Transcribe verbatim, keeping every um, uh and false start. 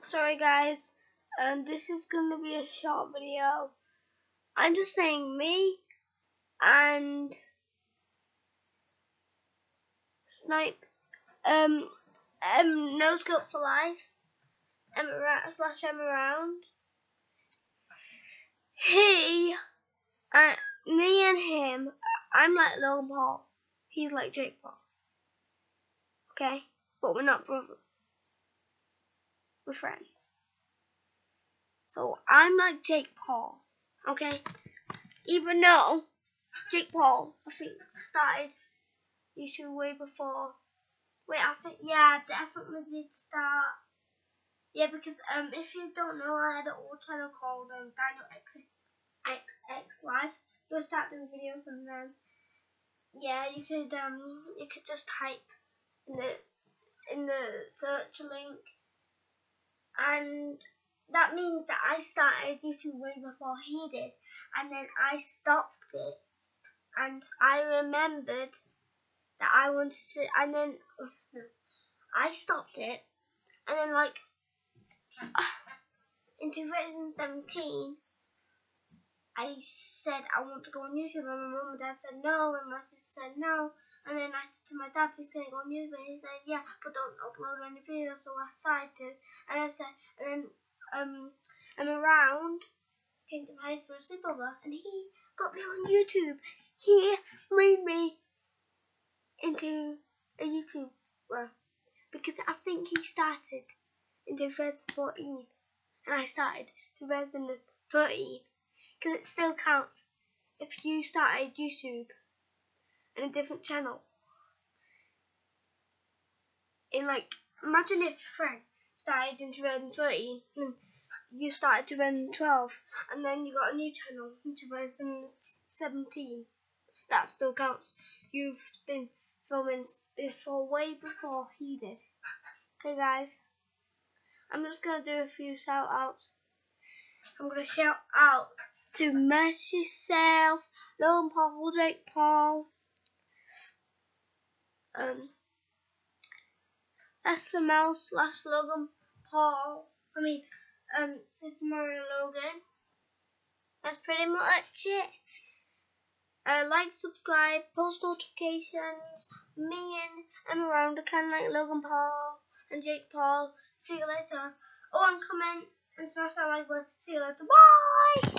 sorry guys, and um, this is going to be a short video. I'm just saying me and Snipe, um, um, No Scope for Life, Emma slash Emma Round. He, uh, me and him, I'm like Logan Paul. He's like Jake Paul. Okay, but we're not brothers. We're friends. So I'm like Jake Paul. Okay, even though Jake Paul, I think, started YouTube way before. Wait, I think, yeah, I definitely did start. Yeah, because um, if you don't know, I had an old channel called um, Dino X X Live. You'll start doing videos, and then yeah, you could um, you could just type in the in the search link, and that means that I started YouTube way before he did, and then I stopped it, and I remembered that I wanted to, and then no, I stopped it, and then like in two thousand seventeen, I said I want to go on YouTube, and my mum and dad said no, and my sister said no, and then I said to my dad, please can I go on YouTube, and he said yeah, but don't upload any videos, so I decided to, and I said, and then um, I'm around, came to my house for a sleepover, and he got me on YouTube. He made me into a YouTuber, because I think he started in two thousand fourteen, and I started two thousand thirteen, because it still counts if you started YouTube in a different channel. In like, imagine if your friend started in two thousand thirteen, and you started two thousand twelve, and then you got a new channel in two thousand seventeen. That still counts. You've been filming before, way before he did. Okay guys, I'm just going to do a few shout outs. I'm going to shout out to Mess Yourself, Logan Paul, Jake Paul, um, S M L slash Logan Paul, I mean, um, Super Mario Logan. That's pretty much it. Uh, like, subscribe, post notifications. Me and I'm around, kind of like Logan Paul and Jake Paul. See you later. Oh, and comment and smash that like button. See you later. Bye.